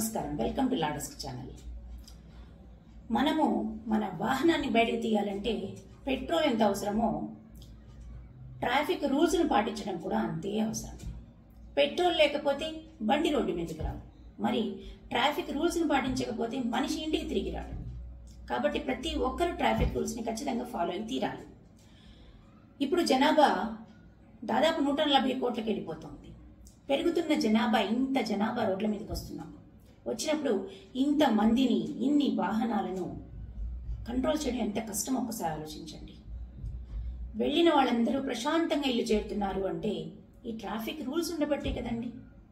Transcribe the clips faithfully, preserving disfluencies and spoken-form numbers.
నమస్కారం, welcome to లాడస్క్ channel. మనము మన వాహనాన్ని బయటకు తీయాలంటే పెట్రోల్ ఎంత అవసరమో ట్రాఫిక్ రూల్స్ను పాటించడం కూడా అంతే అవసరం. పెట్రోల్ లేకపోతే బండి రోడ్డు మీదకి రాదు, మరి ట్రాఫిక్ రూల్స్ను పాటించకపోతే మనిషి ఇంటికి తిరిగి రాడు. కాబట్టి ప్రతి ఒక్కరు ట్రాఫిక్ రూల్స్ని ఖచ్చితంగా ఫాలో అయి తీరాలి. ఇప్పుడు జనాభా దాదాపు నూట నలభై కోట్లకి వెళ్ళిపోతుంది. పెరుగుతున్న జనాభా, ఇంత జనాభా రోడ్ల మీదకి వస్తున్నాం. వచ్చినప్పుడు ఇంత మందిని, ఇన్ని వాహనాలను కంట్రోల్ చేయడం ఎంత కష్టం ఒక్కసారి ఆలోచించండి. వెళ్ళిన వాళ్ళందరూ ప్రశాంతంగా ఇల్లు చేరుతున్నారు అంటే ఈ ట్రాఫిక్ రూల్స్ ఉండబట్టే కదండి.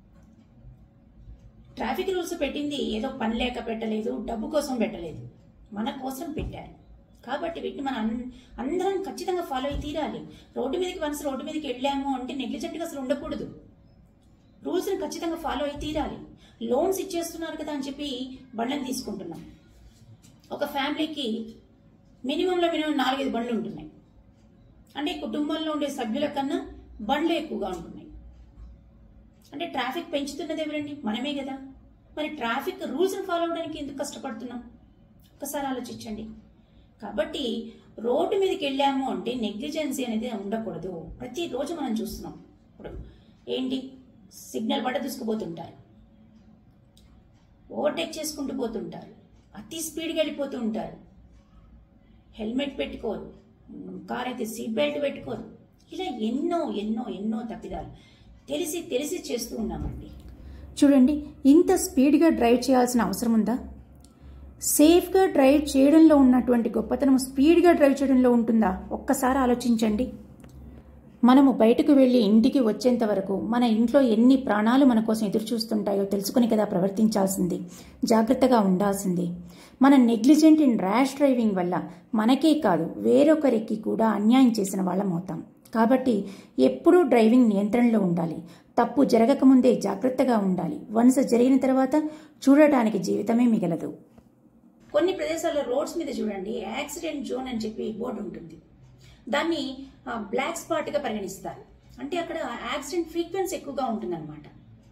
ట్రాఫిక్ రూల్స్ పెట్టింది ఏదో పని లేక పెట్టలేదు, డబ్బు కోసం పెట్టలేదు, మన కోసం పెట్టారు. కాబట్టి వీటిని మనం అందరం ఖచ్చితంగా ఫాలో అయి తీరాలి. రోడ్డు మీదకి వన్స్ రోడ్డు మీదకి వెళ్ళాము అంటే నెగ్లిజెంట్గా అసలు ఉండకూడదు. రూల్స్ని ఖచ్చితంగా ఫాలో అయి తీరాలి. లోన్స్ ఇచ్చేస్తున్నారు కదా అని చెప్పి బండ్లను తీసుకుంటున్నాం. ఒక ఫ్యామిలీకి మినిమంలో మినిమం నాలుగైదు బండ్లు ఉంటున్నాయి అంటే కుటుంబంలో ఉండే సభ్యుల కన్నా బండ్లు ఎక్కువగా ఉంటున్నాయి. అంటే ట్రాఫిక్ పెంచుతున్నది ఎవరండి? మనమే కదా. మరి ట్రాఫిక్ రూల్స్ని ఫాలో అవడానికి ఎందుకు కష్టపడుతున్నాం? ఒకసారి ఆలోచించండి. కాబట్టి రోడ్డు మీదకి వెళ్ళాము అంటే నెగ్లిజెన్సీ అనేది ఉండకూడదు. ప్రతిరోజు మనం చూస్తున్నాం. ఇప్పుడు ఏంటి, సిగ్నల్ పడ్డ దూసుకుపోతుంటారు, ఓవర్టేక్ చేసుకుంటూ పోతుంటారు, అతి స్పీడ్గా వెళ్ళిపోతూ ఉంటారు, హెల్మెట్ పెట్టుకోరు, కార్ అయితే సీట్ బెల్ట్ పెట్టుకోరు. ఇలా ఎన్నో ఎన్నో ఎన్నో తప్పిదాలు తెలిసి తెలిసి చేస్తూ ఉన్నామండి. చూడండి, ఇంత స్పీడ్గా డ్రైవ్ చేయాల్సిన అవసరం ఉందా? సేఫ్గా డ్రైవ్ చేయడంలో ఉన్నటువంటి గొప్పతనం స్పీడ్గా డ్రైవ్ చేయడంలో ఉంటుందా? ఒక్కసారి ఆలోచించండి. మనము బయటకు వెళ్ళి ఇంటికి వచ్చేంత వరకు మన ఇంట్లో ఎన్ని ప్రాణాలు మన కోసం ఎదురు చూస్తుంటాయో తెలుసుకుని కదా ప్రవర్తించాల్సింది, జాగ్రత్తగా ఉండాల్సింది. మన నెగ్లిజెంట్ ఇన్ ర్యాష్ డ్రైవింగ్ వల్ల మనకే కాదు వేరొకరికి కూడా అన్యాయం చేసిన వాళ్ళం అవుతాం. కాబట్టి ఎప్పుడూ డ్రైవింగ్ నియంత్రణలో ఉండాలి. తప్పు జరగకముందే జాగ్రత్తగా ఉండాలి. వన్స్ జరిగిన తర్వాత చూడటానికి జీవితమే మిగలదు. కొన్ని ప్రదేశాల్లో రోడ్స్ మీద చూడండి, యాక్సిడెంట్ జోన్ అని చెప్పి బోర్డు ఉంటుంది. దాన్ని బ్లాక్ స్పాట్గా పరిగణిస్తారు. అంటే అక్కడ యాక్సిడెంట్ ఫ్రీక్వెన్సీ ఎక్కువగా ఉంటుందన్నమాట.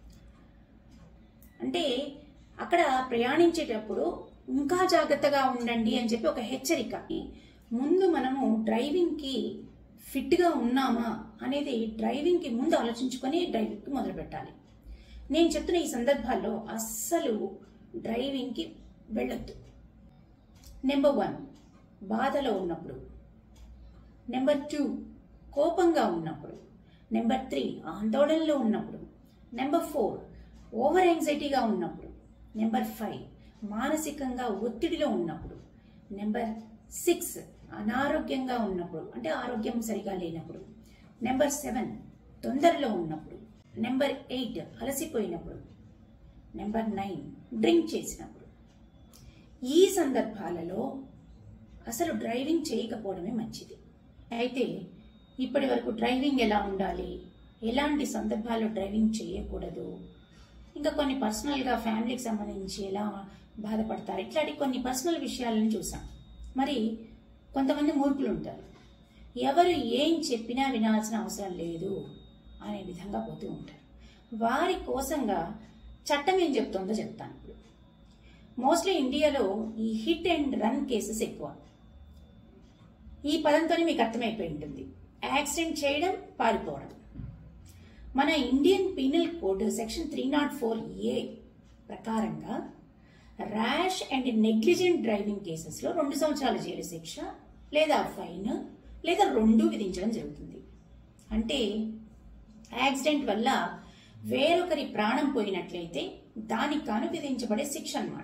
అంటే అక్కడ ప్రయాణించేటప్పుడు ఇంకా జాగ్రత్తగా ఉండండి అని చెప్పి ఒక హెచ్చరిక. ముందు మనము డ్రైవింగ్కి ఫిట్గా ఉన్నామా అనేది డ్రైవింగ్కి ముందు ఆలోచించుకొని డ్రైవింగ్కి మొదలు పెట్టాలి. నేను చెప్తున్న ఈ సందర్భాల్లో అస్సలు డ్రైవింగ్కి వెళ్ళొద్దు. నెంబర్ వన్, బాధలో ఉన్నప్పుడు. నెంబర్ టూ, కోపంగా ఉన్నప్పుడు. నెంబర్ త్రీ, ఆందోళనలో ఉన్నప్పుడు. నెంబర్ ఫోర్, ఓవర్ యాంగ్జైటీగా ఉన్నప్పుడు. నెంబర్ ఫైవ్, మానసికంగా ఒత్తిడిలో ఉన్నప్పుడు. నెంబర్ సిక్స్, అనారోగ్యంగా ఉన్నప్పుడు, అంటే ఆరోగ్యం సరిగా లేనప్పుడు. నెంబర్ సెవెన్, తొందరలో ఉన్నప్పుడు. నెంబర్ ఎయిట్, అలసిపోయినప్పుడు. నెంబర్ నైన్, డ్రింక్ చేసినప్పుడు. ఈ సందర్భాలలో అసలు డ్రైవింగ్ చేయకపోవడమే మంచిది. అయితే ఇప్పటి వరకు డ్రైవింగ్ ఎలా ఉండాలి, ఎలాంటి సందర్భాల్లో డ్రైవింగ్ చేయకూడదు, ఇంకా కొన్ని పర్సనల్గా ఫ్యామిలీకి సంబంధించి ఎలా బాధపడతారు, ఇట్లాంటి కొన్ని పర్సనల్ విషయాలను చూసాం. మరి కొంతమంది మూర్ఖులు ఉంటారు, ఎవరు ఏం చెప్పినా వినాల్సిన అవసరం లేదు అనే విధంగా పోతూ ఉంటారు. వారి కోసంగా చట్టం ఏం చెప్తుందో చెప్తాను. ఇప్పుడు మోస్ట్లీ ఇండియాలో ఈ హిట్ అండ్ రన్ కేసెస్ ఎక్కువ. ఈ పదంతోనే మీకు అర్థమైపోయి ఉంటుంది, యాక్సిడెంట్ చేయడం, పారిపోవడం. మన Indian penal code section three not four A ప్రకారంగా ర్యాష్ అండ్ నెగ్లిజెంట్ డ్రైవింగ్ కేసెస్లో రెండు సంవత్సరాల జైలు శిక్ష లేదా ఫైన్ లేదా రెండు విధించడం జరుగుతుంది. అంటే యాక్సిడెంట్ వల్ల వేరొకరి ప్రాణం పోయినట్లయితే దానికి కాను విధించబడే శిక్ష అన్నమాట.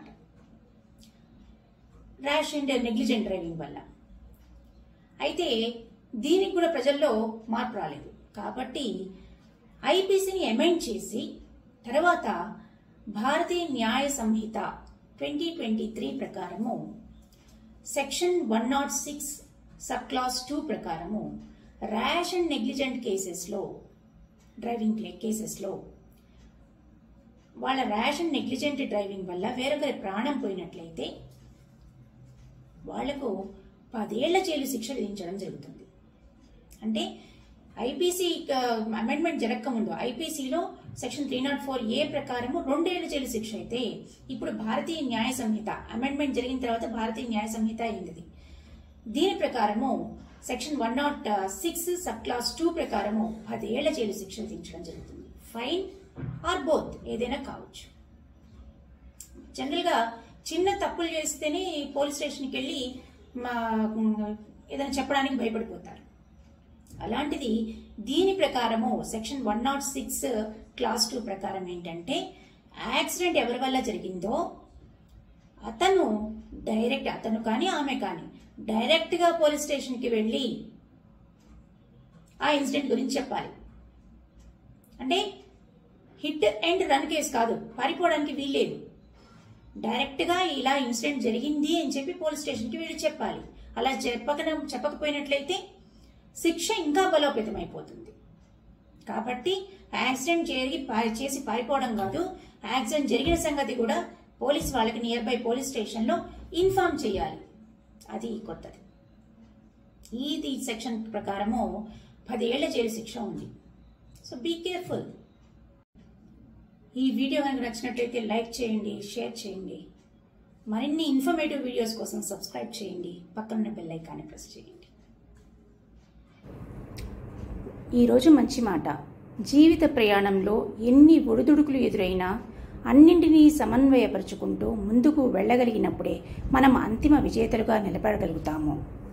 ర్యాష్ అండ్ నెగ్లిజెంట్ డ్రైవింగ్ వల్ల. అయితే దీనికి కూడా ప్రజల్లో మార్పు రాలేదు. కాబట్టి ఐపీసీని అమెండ్ చేసి తర్వాత Bharatiya Nyaya Sanhita twenty twenty three ప్రకారము section one not six sub class two ప్రకారము ర్యాష్ అండ్ నెగ్లిజెంట్ కేసెస్లో, డ్రైవింగ్ కేసెస్లో వాళ్ళ ర్యాష్ అండ్ నెగ్లిజెంట్ డ్రైవింగ్ వల్ల వేరొకరి ప్రాణం పోయినట్లయితే వాళ్లకు పదేళ్ల జైలు శిక్ష విధించడం జరుగుతుంది. అంటే ఐపీసీ అమెండ్మెంట్ జరగకముందు ఐపీసీలో section three not four A ప్రకారము రెండేళ్ల జైలు శిక్ష అయితే, ఇప్పుడు భారతీయ న్యాయ సంహిత అమెండ్మెంట్ జరిగిన తర్వాత భారతీయ న్యాయ సంహిత అయింది. దీని ప్రకారము section one not six sub class two ప్రకారము పదేళ్ల జైలు శిక్ష విధించడం జరుగుతుంది. ఫైన్ ఆర్ బోత్ ఏదైనా కావచ్చు. జనరల్ గా చిన్న తప్పులు చేస్తేనే పోలీస్ స్టేషన్కి వెళ్ళి ఏదైనా చెప్పడానికి భయపడిపోతారు. అలాంటిది దీని ప్రకారము section one not six class two ప్రకారం ఏంటంటే, యాక్సిడెంట్ ఎవరి వల్ల జరిగిందో అతను డైరెక్ట్ అతను కానీ ఆమె కానీ డైరెక్ట్ గా పోలీస్ స్టేషన్ కి వెళ్ళి ఆ ఇన్సిడెంట్ గురించి చెప్పాలి. అంటే హిట్ అండ్ రన్ కేసు కాదు, పారిపోవడానికి వీల్లేదు. డైరెక్ట్ గా ఇలా ఇన్సిడెంట్ జరిగింది అని చెప్పి పోలీస్ స్టేషన్ కి వీళ్ళు చెప్పాలి. అలా చెప్పక చెప్పకపోయినట్లయితే శిక్ష ఇంకా బలోపేతం అయిపోతుంది. కాబట్టి యాక్సిడెంట్ జరిగి చేసి పారిపోవడం కాదు, యాక్సిడెంట్ జరిగిన సంగతి కూడా పోలీస్ వాళ్ళకి నియర్ బై పోలీస్ స్టేషన్ లో ఇన్ఫార్మ్ చేయాలి. అది కొత్తది. ఇది సెక్షన్ ప్రకారము పదేళ్ల జైలు శిక్ష ఉంది. So be careful. ఈ వీడియో కనుక నచ్చినట్లయితే లైక్ చేయండి, షేర్ చేయండి. మరిన్ని ఇన్ఫర్మేటివ్ వీడియోస్ కోసం సబ్స్క్రైబ్ చేయండి. పక్కనున్న బెల్ ఐకాన్ని ప్రెస్ చేయండి. ఈరోజు మంచి మాట. జీవిత ప్రయాణంలో ఎన్ని ఒడిదుడుకులు ఎదురైనా అన్నింటినీ సమన్వయపరుచుకుంటూ ముందుకు వెళ్ళగలిగినప్పుడే మనం అంతిమ విజేతలుగా నిలబడగలుగుతాము.